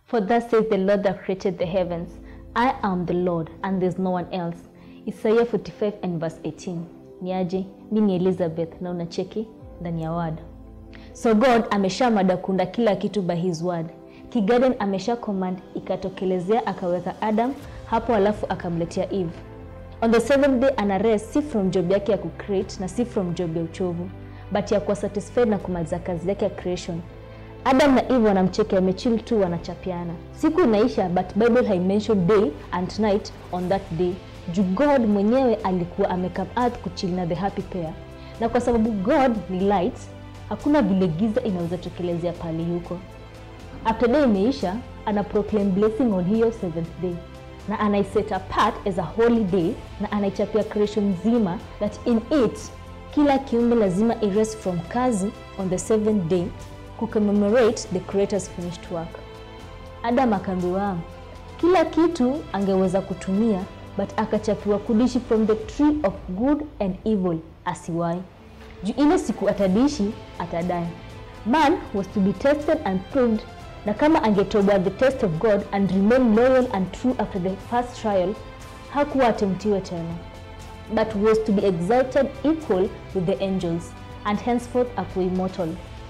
For thus says the Lord that created the heavens, I am the Lord, and there's no one else. Isaiah 45 and verse 18. Niaje, mimi Elizabeth, na unacheki ndani ya word. So God ameshamada kunda kila kitu by his word. Kigarden amesha command ikatokelezea akaweka Adam hapo alafu akamletea Eve. On the seventh day ana rest, si from job yake ya kucreate na si from job ya uchovu, but ya kuwa satisfied na kumaliza kazi yake ya creation. Adam na Eve wanamcheki amechill tu wanachapiana. Siku inaisha but Bible hai mention day and night on that day. Juu God mwenyewe alikuwa amekam earth kuchill na the happy pair. Na kwa sababu God ni light, hakuna vile giza inaweza tokelezea pale yuko. After day imeisha, ana proclaim blessing on hiyo seventh day. Na anaiset apart as a holy day na anaichapia creation nzima that in it, kila kiumbe lazima erase from kazi on the seventh day to commemorate the creator's finished work. Adam akambiwa kila kitu angeweza kutumia but akachapiwa kudishi from the tree of good and evil asiwai. Juu ile siku atadishi atadai. Man was to be tested and proved, na kama angetoboa the test of God and remain loyal and true after the first trial, hakuwa atemptiwe tena, but was to be exalted equal with the angels and henceforth akuwa immortal.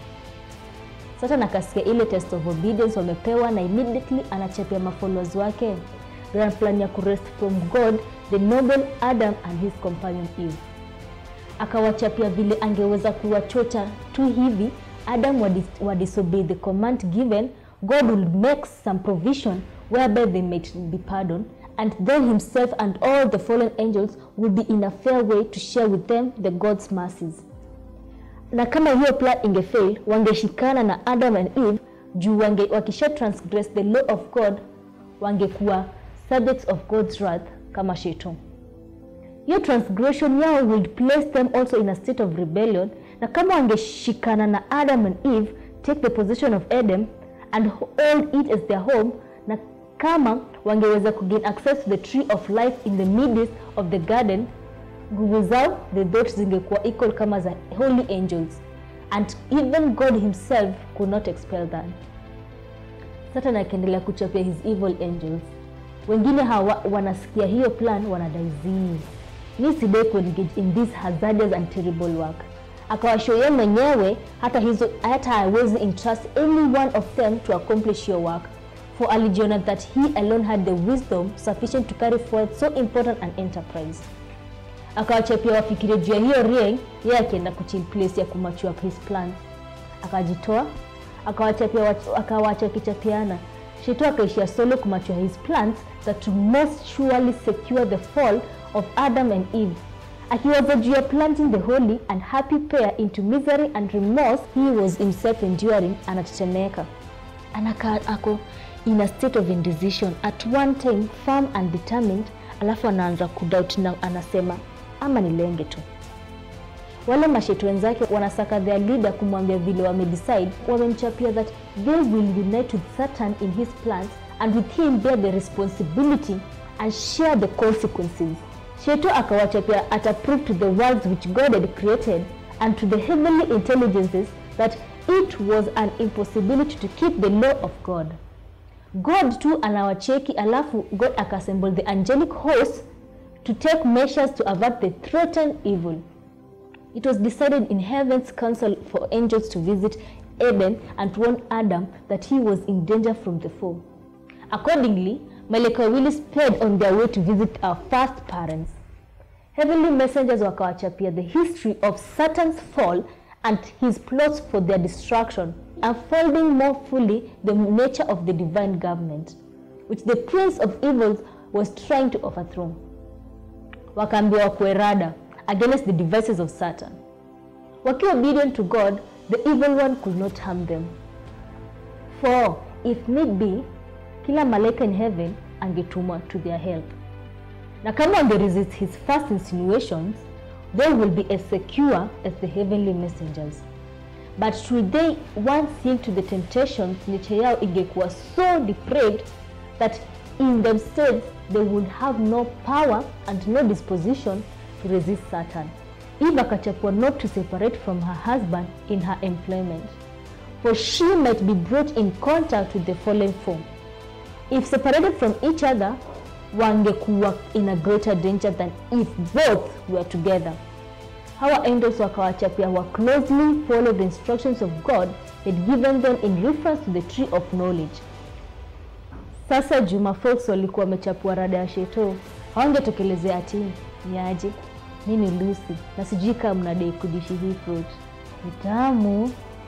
Satan akasikia ile test of obedience wamepewa na immediately anachapia mafollowers wake grand plan ya kurest from God, the noble Adam and his companion Eve. Akawachapia vile angeweza kuwachocha tu hivi Adam would disobey the command given, God will make some provision whereby they might be pardoned, and then himself and all the fallen angels will be in a fair way to share with them the God's mercies. Na kama hiyo plan ingefail, wangeshikana na Adam and Eve juu wakisha transgress the law of God, wangekuwa subjects of God's wrath kama shetani. Hiyo transgression yao would place them also in a state of rebellion, na kama wangeshikana na Adam and Eve, take the possession of Eden and hold it as their home, na kama wangeweza kugain access to the tree of life in the midst of the garden, nguvu zao the thoughts zingekuwa equal kama za holy angels, and even God himself could not expel them. Satan akaendelea kuchapia his evil angels. Wengine hawa wanasikia hiyo plan wanadaizi. Ni sidai engage in this hazardous and terrible work. Akawashoya mwenyewe hata hawezi entrust any one of them to accomplish your work, for alijiona that he alone had the wisdom sufficient to carry forth so important an enterprise. Akawachapia wafikirie juu ya hiyo ring, yeye akaenda kuchill place ya kumachua his plan. Akajitoa, akawacha kichapiana. Shetani akaishia solo kumachua his plans that to most surely secure the fall of Adam and Eve. Akiwaza juu ya planting the holy and happy pair into misery and remorse he was himself enduring, anatetemeka. Anakaa ako in a state of indecision, at one time firm and determined, alafu anaanza kudoubt na anasema ama nilenge tu. Wale mashetu wenzake wanasaka their leader kumwambia vile wamedecide, wamemchapia that they will unite with Satan in his plans and with him bear the responsibility and share the consequences. Sheto akawachapia ataprove to the worlds which God had created and to the heavenly intelligences that it was an impossibility to keep the law of God. God too anawacheki, alafu God akassemble the angelic host to take measures to avert the threatened evil. It was decided in heaven's council for angels to visit Eden and warn Adam that he was in danger from the foe. Accordingly, malaika wawili sped on their way to visit our first parents. Heavenly messengers wakawachapia the history of Satan's fall and his plots for their destruction, unfolding more fully the nature of the divine government, which the prince of evils was trying to overthrow. Wakaambiwa kwerada against the devices of Satan. Wakiwa obedient to God, the evil one could not harm them. For if need be, kila malaika in heaven angetumwa to their help. Na kama wange resist his first insinuations, they will be as secure as the heavenly messengers. But should they once sink to the temptations, nature yao ingekuwa so depraved that in themselves they would have no power and no disposition to resist Satan. Eve akachapwa not to separate from her husband in her employment, for she might be brought in contact with the fallen foe, If separated from each other, wangekuwa in a greater danger than if both were together. Hawa angels wakawachapia wa closely follow the instructions of God had given them in reference to the tree of knowledge. Sasa Juma folks walikuwa wamechapua rada ya sheto. Hawangetokelezea ati ni aje, mimi Lucy na sijui kama mnadai kudishi hii fruit. Utamu.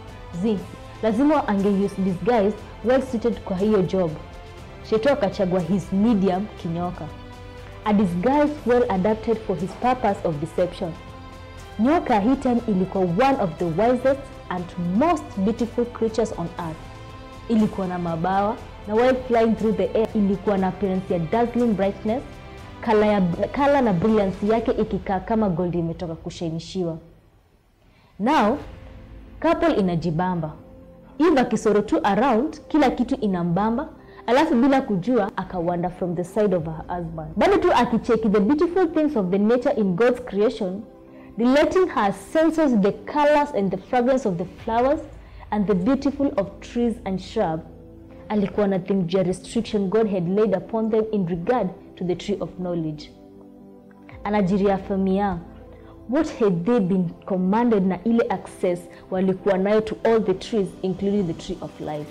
Lazima ange-use disguise well suited kwa hiyo job. Sheto akachagua his medium kinyoka. A disguise well adapted for his purpose of deception. Nyoka hii time ilikuwa one of the wisest and most beautiful creatures on earth. Ilikuwa na mabawa na while flying through the air ilikuwa na appearance ya dazzling brightness, color na brilliance yake ikikaa kama gold imetoka kushainishiwa. Now, couple inajibamba. Eve akisoro tu around, kila kitu inambamba, alafu bila kujua akawander from the side of her husband. Bado tu akicheki the beautiful things of the nature in God's creation, letting her senses the colors and the fragrance of the flowers and the beautiful of trees and shrubs. Alikuwa na think the restriction God had laid upon them in regard to the tree of knowledge. Anajireaffirmia, what had they been commanded na ile access walikuwa nayo to all the trees including the tree of life.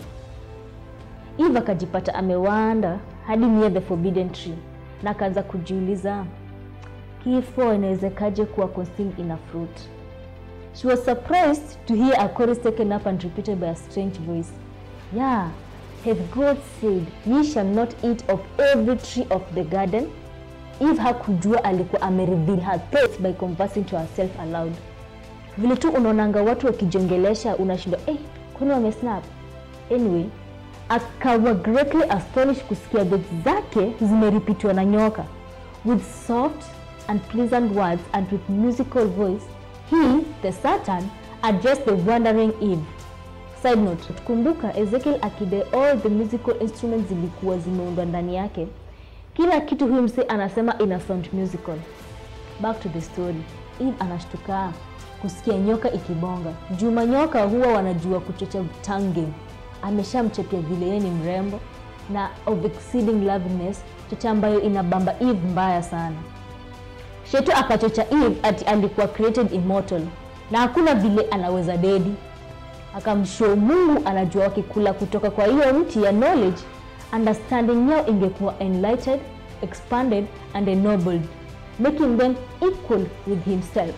Eve akajipata amewanda hadi near the forbidden tree na akaanza kujiuliza kifo inawezekaje kuwa concealed in a fruit. She was surprised to hear a chorus taken up and repeated by a strange voice. Yeah, hath God said, ye shall not eat of every tree of the garden? Eve hakujua alikuwa amereveal her thoughts by conversing to herself aloud. Vile tu unaonanga watu wakijongelesha unashindwa, kwani wamesnap? Anyway, akawa greatly astonished kusikia words zake zimeripitiwa na nyoka. With soft and pleasant words and with musical voice, he, the Satan, addressed the wandering Eve. Side note, tukumbuka Ezekiel akide all the musical instruments zilikuwa zimeundwa ndani yake. Kila kitu huyu mse anasema ina sound musical. Back to the story. Eve anashtuka kusikia nyoka ikibonga. Juma nyoka huwa wanajua kuchocha tongue game. Ameshamchapia vile yeye ni mrembo na of exceeding loveliness, chocha ambayo inabamba Eve mbaya sana. Sheto akachocha Eve ati alikuwa created immortal na hakuna vile anaweza dedi. Akamshow Mungu anajua wakikula kutoka kwa hiyo mti ya knowledge, understanding yao ingekuwa enlightened, expanded and ennobled, making them equal with himself.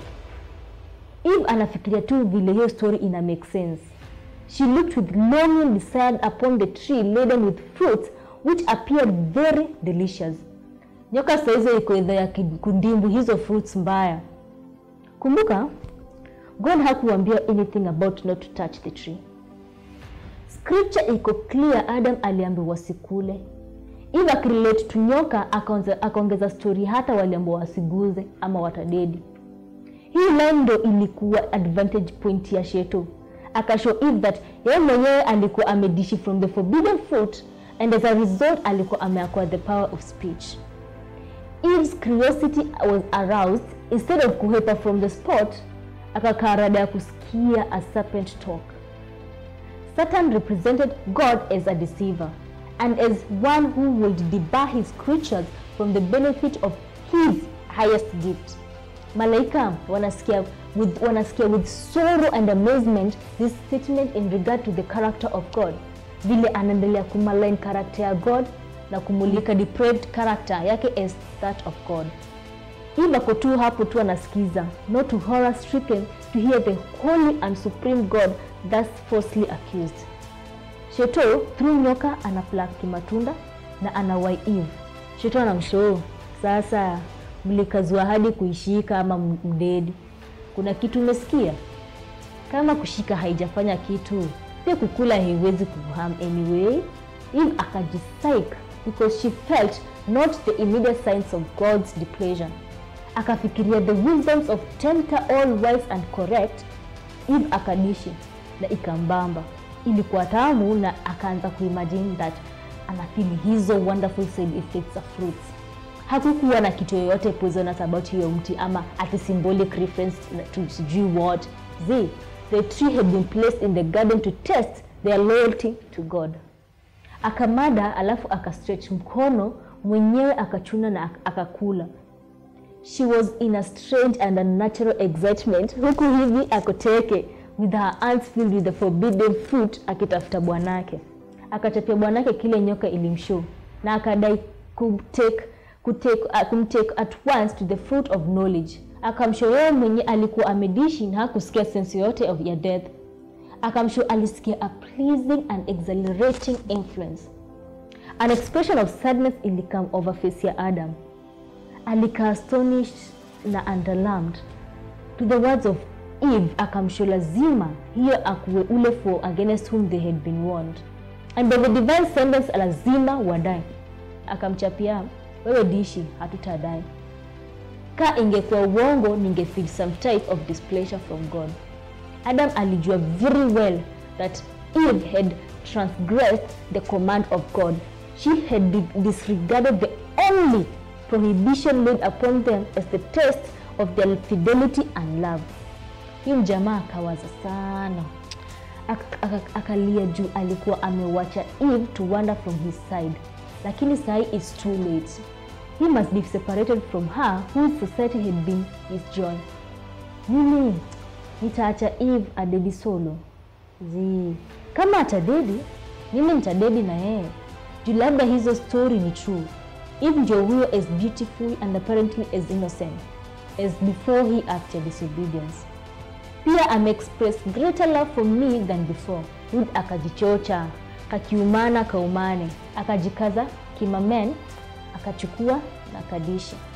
Eve anafikiria tu vile hiyo story ina make sense. She looked with longing desire upon the tree laden with fruits which appeared very delicious. Nyoka saizo iko idha ya kundimbu hizo fruits mbaya. Kumbuka, God hakuambia anything about not to touch the tree. Scripture iko clear, Adam aliambiwa wasikule. Eve akirelate to nyoka akaongeza story hata waliambiwa wasiguze ama watadedi. Hii line ndo ilikuwa advantage point ya Sheto. Akashow Eve that yeye mwenyewe alikuwa amedishi from the forbidden fruit and as a result alikuwa ameacquire the power of speech. Eve's curiosity was aroused. Instead of kuhepa from the spot, akakaa rada ya kusikia a serpent talk. Satan represented God as a deceiver and as one who would debar his creatures from the benefit of his highest gift. Malaika wanasikia with sorrow and amazement this statement in regard to the character of God. Vile anaendelea kumalign character ya God na kumulika depraved character yake as that of God. Eve ako tu hapo tu anasikiza, not to horror stricken to hear the holy and supreme God thus falsely accused. Sheto through nyoka anaplak kimatunda na anawai Eve. Sheto anamshow, sasa mlikazua hadi kuishika ama mdedi. Kuna kitu umesikia? Kama kushika haijafanya kitu, pia kukula haiwezi kuham anyway. Eve akajisike because she felt not the immediate signs of God's displeasure. Akafikiria the wisdoms of tempter all wise and correct. Eve akadishi na ikambamba. Ilikuwa tamu na akaanza kuimagine that anafeel hizo wonderful side effects of fruits. Hakukuwa na kitu yoyote poisonous about hiyo mti ama at symbolic reference to sijui what. The tree had been placed in the garden to test their loyalty to God. Akamada alafu akastretch mkono mwenyewe akachuna na akakula. She was in a strange and unnatural excitement huku hivi akoteke with her hands filled with the forbidden fruit akitafuta bwanake. Akachapia bwanake kile nyoka ilimshow na akadai kumtake at once to the fruit of knowledge. Akamshow yeye mwenye alikuwa amedishi na hakusikia sense yote of your death. Akamshow alisikia a pleasing and exhilarating influence. An expression of sadness ilikam over face ya Adam. Alika astonished na alarmed. To the words of Eve, akamshow lazima hiyo akuwe ule for against whom they had been warned. And by the divine sentence lazima wadai. Akamchapia, wewe dishi hatutadai. Ka ingekuwa uongo ningefeel some type of displeasure from God. Adam alijua very well that Eve had transgressed the command of God. She had disregarded the only prohibition laid upon them as the test of their fidelity and love. Huyu jamaa akawaza sana. Akalia juu alikuwa amewacha Eve to wander from his side. Lakini sai it's too late. He must be separated from her whose society had been his joy. Mimi nitaacha Eve adedi solo. Kama atadedi, mimi nitadedi na yeye. Juu labda hizo story ni true. Eve ndio huyo as beautiful and apparently as innocent as before he acted disobedience. Pia express greater love for me than before. Wood akajichocha, kakiumana kaumane, akajikaza kimamen, akachukua na kadishi.